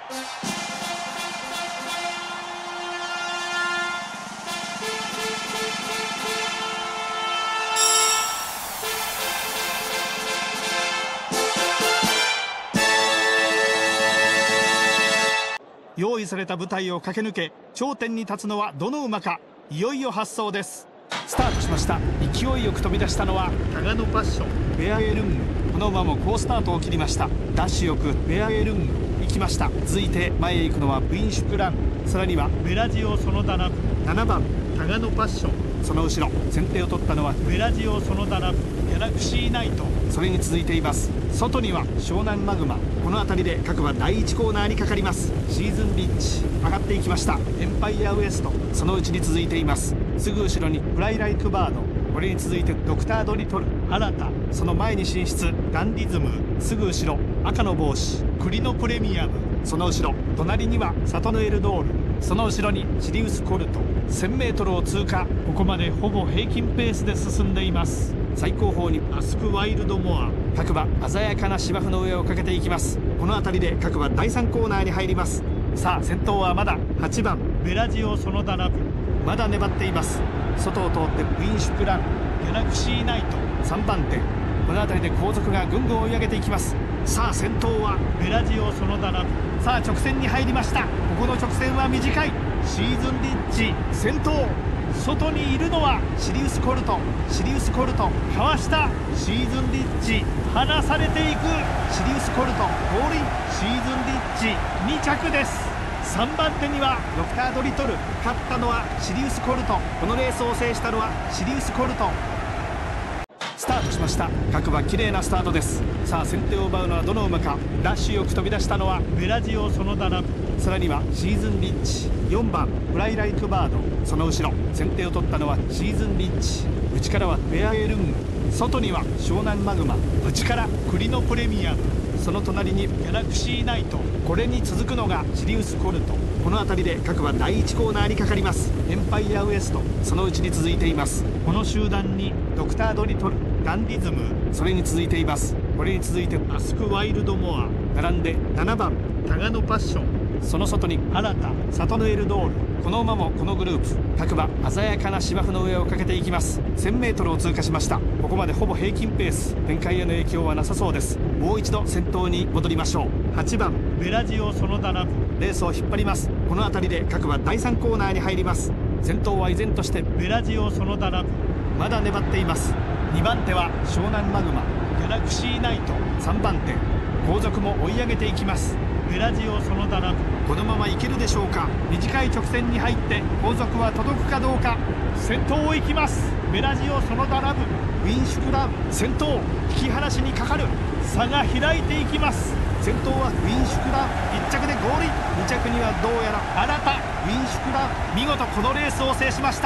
用意された舞台を駆け抜け頂点に立つのはどの馬か。いよいよ発走です。スタートしました。勢いよく飛び出したのはタガノパッション、ベアエルング。この馬も好スタートを切りました。ダッシュよくベアエルング行きました。続いて前へ行くのはブインシュプラン、さらにはベラジオソノダナブ、7番タガノパッション、その後ろ先手を取ったのはベラジオソノダナブ、ギャラクシーナイト、それに続いています。外には湘南マグマ。この辺りで各馬第1コーナーにかかります。シーズンリッチ上がっていきました。エンパイアウエスト、そのうちに続いています。すぐ後ろにフライライクバード、これに続いてドクタードリトル、新た、その前に進出ダンディズム、すぐ後ろ赤の帽子クリノプレミアム、その後ろ隣にはサトノエルドール、その後ろにシリウスコルト、 1000m を通過。ここまでほぼ平均ペースで進んでいます。最後方にアスクワイルドモア、各馬鮮やかな芝生の上をかけていきます。この辺りで各馬第3コーナーに入ります。さあ先頭はまだ8番ベラジオソノダナブ、まだ粘っています。外を通ってブインシュプラン、ギャラクシーナイト3番手、この辺りで後続がぐんぐん追い上げていきます。さあ先頭はベラジオソノダナブ、さあ直線に入りました。ここの直線は短い。シーズンリッチ先頭、外にいるのはシリウスコルト、シリウスコルトかわした。シーズンリッチ離されていく。シリウスコルトゴールイン。シーズンリッチ2着です。3番手にはドクタードリトル、勝ったのはシリウスコルト。このレースを制したのはシリウスコルト。スタートしました。各馬綺麗なスタートです。さあ先手を奪うのはどの馬か。ダッシュよく飛び出したのはベラジオソノダナブ、さらにはシーズンリッチ4番フライライクバード、その後ろ先手を取ったのはシーズンリッチ、内からはベアエルング、外には湘南マグマ、内からクリノプレミアム、その隣にギャラクシーナイト、これに続くのがシリウスコルト。この辺りで各馬第1コーナーにかかります。エンパイアウエスト、そのうちに続いています。この集団にドクタードリトル、ダンディズム、それに続いています。これに続いてアスクワイルドモア、並んで7番タガノパッション、その外に新た、サトノエルドール。この馬もこのグループ各馬鮮やかな芝生の上をかけていきます。 1000m を通過しました。ここまでほぼ平均ペース、展開への影響はなさそうです。もう一度先頭に戻りましょう。8番ベラジオソノダナブ、レースを引っ張ります。この辺りで各馬第3コーナーに入ります。先頭は依然としてベラジオソノダナブ、まだ粘っています。2番手は湘南マグマ、ギャラクシーナイト3番手、後続も追い上げていきます。ベラジオソノダナブ、このままいけるでしょうか。短い直線に入って後続は届くかどうか。先頭を行きます。ベラジオソノダナブ、ウィンシュプラン先頭、引き離しにかかる。差が開いていきます。先頭はウィンシュプラン、1着でゴールイン。2着にはどうやら新た、ウィンシュプラン、見事このレースを制しました。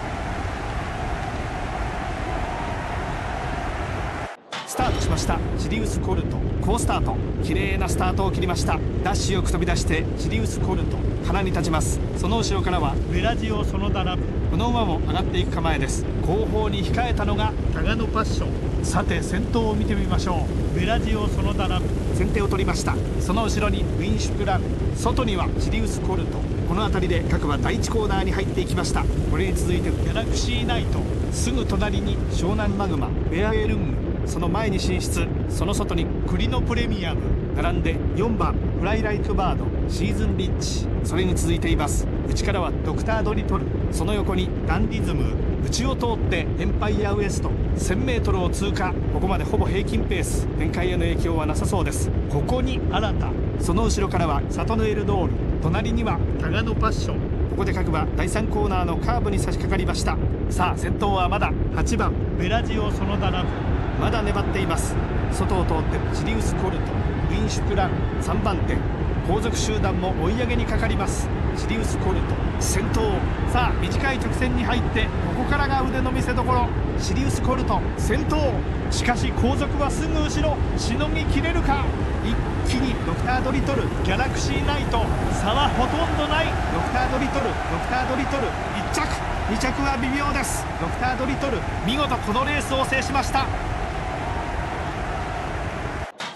スタートしました。シリウスコルト好スタート、綺麗なスタートを切りました。ダッシュよく飛び出してシリウスコルト鼻に立ちます。その後ろからはベラジオソノダナブ、この馬も上がっていく構えです。後方に控えたのがタガノパッション。さて先頭を見てみましょう。ベラジオソノダナブ先手を取りました。その後ろにウィンシュプラン、外にはシリウスコルト。この辺りで各馬第1コーナーに入っていきました。これに続いてギャラクシーナイト、すぐ隣に湘南マグマ、ベアエルング、その前に進出、その外にクリノプレミアム、並んで4番フライライクバード、シーズンリッチ、それに続いています。内からはドクタードリトル、その横にダンディズム、内を通ってエンパイアウエスト 1000m を通過。ここまでほぼ平均ペース、展開への影響はなさそうです。ここに新た、その後ろからはサトノエルドール、隣にはタガノパッション。ここで各馬第3コーナーのカーブに差し掛かりました。さあ先頭はまだ8番ベラジオソノダナブ、まだ粘っています。外を通ってシリウスコルト、ウィンシュプラン3番手、後続集団も追い上げにかかります。シリウスコルト先頭。さあ短い直線に入ってここからが腕の見せ所。シリウスコルト先頭、しかし後続はすぐ後ろ、しのぎきれるか。一気にドクタードリトル、ギャラクシーナイト、差はほとんどない。ドクタードリトル、ドクタードリトル1着、2着は微妙です。ドクタードリトル見事このレースを制しました。ス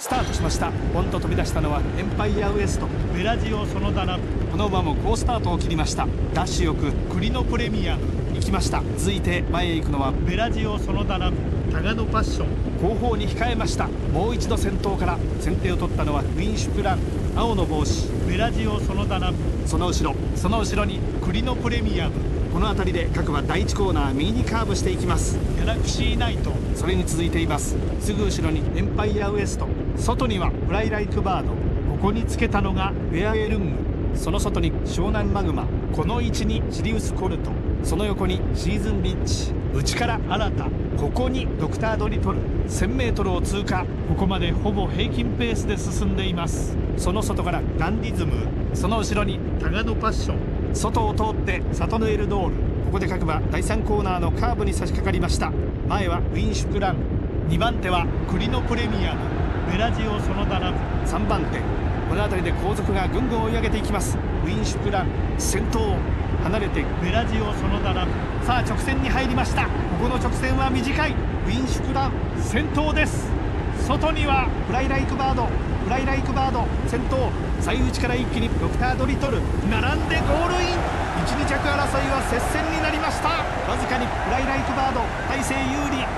スタートしました。ポンと飛び出したのはエンパイアウエスト、ベラジオその7。この馬も好スタートを切りました。ダッシュよく栗のプレミアム行きました。続いて前へ行くのはベラジオその7、タガノパッション後方に控えました。もう一度先頭から。先手を取ったのはウィンシュプラン、青の帽子ベラジオその7。その後ろに栗のプレミアム。この辺りで各馬第1コーナー右にカーブしていきます。ギャラクシーナイトそれに続いています。すぐ後ろにエンパイアウエスト、外にはフライライクバード、ここにつけたのがウェアエルング、その外に湘南マグマ、この位置にシリウスコルト、その横にシーズンリッチ、内から新た、ここにドクタードリトル。 1000m を通過。ここまでほぼ平均ペースで進んでいます。その外からダンディズム、その後ろにタガノパッション、外を通ってサトヌエルドール。ここで各馬第3コーナーのカーブに差し掛かりました。前はウィンシュプラン、2番手は栗のプレミアム、ベラジオその7、3番手。この辺りで後続がぐんぐん追い上げていきます。ウィンシュプラン先頭、離れてベラジオその7。さあ直線に入りました。ここの直線は短い。ウィンシュプラン先頭です。外にはフライライクバード先頭。最内から一気にドクタードリトル並んでゴールイン。1、2着争いは接戦になりました。わずかにフライライクバード大勢有利。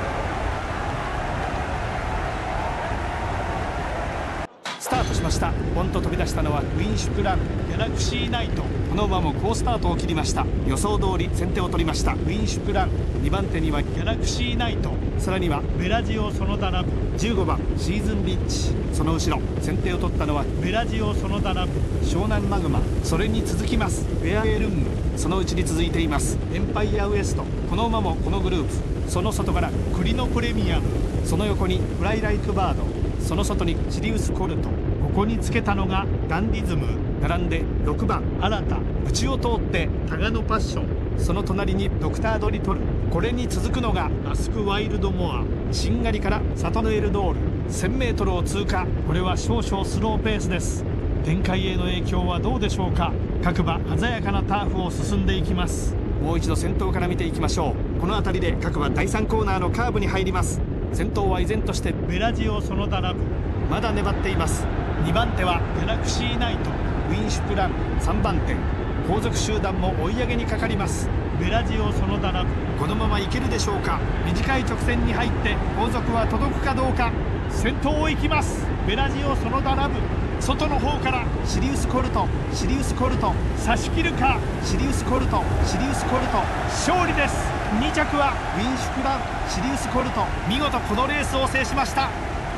スタートしました。ポンと飛び出したのはウィンシュプラン、ギャラクシーナイト。この馬も好スタートを切りました。予想通り先手を取りました。ウィンシュプラン、2番手にはギャラクシーナイト、さらにはベラジオその7、15番シーズンリッチ、その後ろ先手を取ったのはベラジオその7、湘南マグマ、それに続きますウェアエルング、そのうちに続いていますエンパイアウエスト。この馬もこのグループ。その外から栗のプレミアム、その横にフライライクバード、その外にシリウスコルト、ここにつけたのがダンディズム、並んで6番新た、内を通ってタガノパッション、その隣にドクタードリトル、これに続くのがアスクワイルドモア、しんがりからサトヌエルドール。 1000m を通過。これは少々スローペースです。展開への影響はどうでしょうか。各馬鮮やかなターフを進んでいきます。もう一度先頭から見ていきましょう。この辺りで各馬第3コーナーのカーブに入ります。先頭は依然としてベラジオその7、まだ粘っています。2番手はギャラクシーナイト、ウィンシュプラン3番手。後続集団も追い上げにかかります。ベラジオその7、このままいけるでしょうか。短い直線に入って後続は届くかどうか。先頭を行きます。ベラジオその7、外の方からシリウスコルト差し切るか。シリウスコルト勝利です。2着はウィンシュプラン、シリウスコルト、見事このレースを制しました。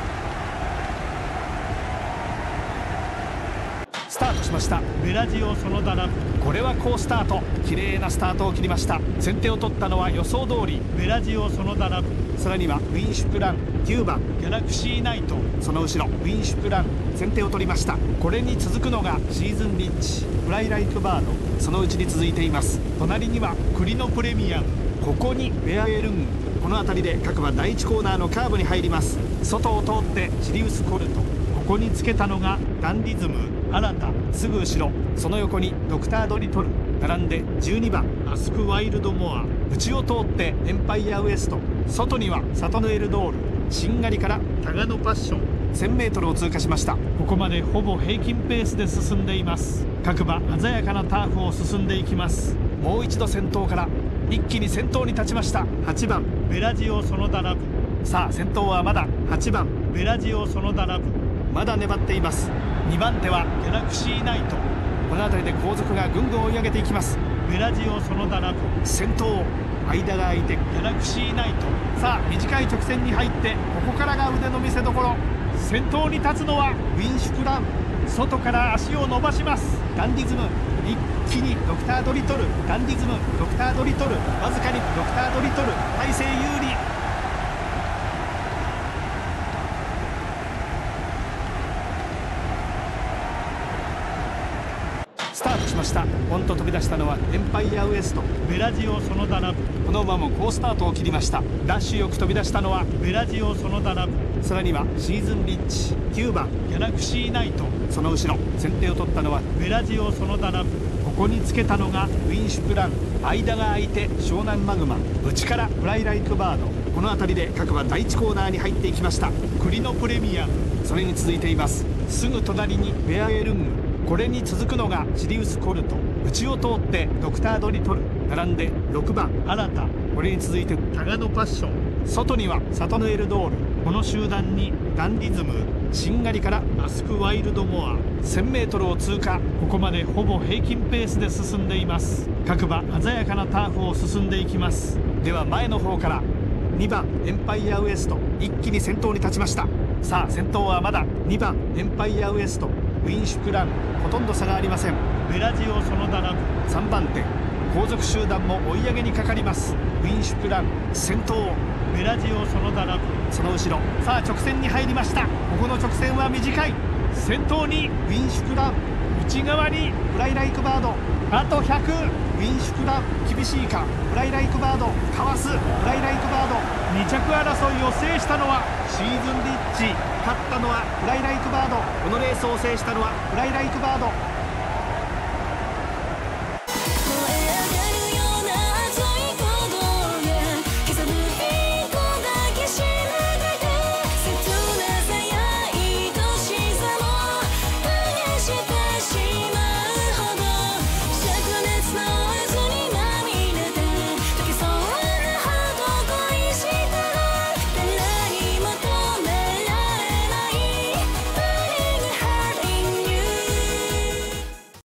スタートしました。ベラジオその7、これは好スタート、綺麗なスタートを切りました。先手を取ったのは予想通りベラジオその7、さらにはウィンシュプラン9番ギャラクシーナイト、その後ろウィンシュプラン先手を取りました。これに続くのがシーズンリッチ、フライライクバード、そのうちに続いています。隣には栗のプレミアム、ここにウェアエルング。この辺りで各馬第1コーナーのカーブに入ります。外を通ってシリウスコルト、ここにつけたのがダンディズム、新た、すぐ後ろその横にドクタードリトル、並んで12番アスクワイルドモア、内を通ってエンパイアウエスト、外にはサトヌエルドール、しんがりからタガノパッション。 1000m を通過しました。ここまでほぼ平均ペースで進んでいます。各馬鮮やかなターフを進んでいきます。もう一度先頭から。一気に先頭に立ちました。8番ベラジオその7、さあ先頭はまだ8番ベラジオその7、まだ粘っています。2番手はギャラクシーナイト、この辺りで後続がぐんぐん追い上げていきます。ベラジオその7、先頭、間が空いてギャラクシーナイト。さあ短い直線に入ってここからが腕の見せ所。先頭に立つのはウィンシュプラン、外から足を伸ばします。ダンディズム、一気にドクタードリトル、ダンディズムドクタードリトル、わずかにドクタードリトル大勢有利。スタートしました。ポンと飛び出したのはエンパイアウエスト、ベラジオその7、この馬も好スタートを切りました。ダッシュよく飛び出したのはベラジオその7、さらにはシーズンリッチ9番ギャラクシーナイト、その後ろ先手を取ったのはベラジオその7、ここにつけたのがウィンシュプラン、間が空いて湘南マグマ、内からフライライクバード。この辺りで各馬第1コーナーに入っていきました。栗のプレミアム、 それに続いています。すぐ隣にベアエルング、これに続くのがシリウスコルト、内を通ってドクタードリトル、並んで6番アラタ、これに続いてタガノパッション、外にはサトヌエルドール、この集団にダンディズム、しんがりからアスクワイルドモア、 1000m を通過。ここまでほぼ平均ペースで進んでいます。各馬鮮やかなターフを進んでいきます。では前の方から2番エンパイアウエスト、一気に先頭に立ちました。さあ先頭はまだ2番エンパイアウエスト、ウィンシュクラン、ほとんど差がありません。ベラジオその並ぶ3番手、後続集団も追い上げにかかります。ウィンシュクラン先頭、ベラジオその並ぶその後ろ。さあ直線に入りました。ここの直線は短い。先頭にウィンシュクラン、内側にフライライクバード、あと100。ウィンシュクラン厳しいか、フライライクバードかわす、フライライクバード。2着争いを制したのはシーズンリッチ、勝ったのはフライライクバード、このレースを制したのはフライライクバード。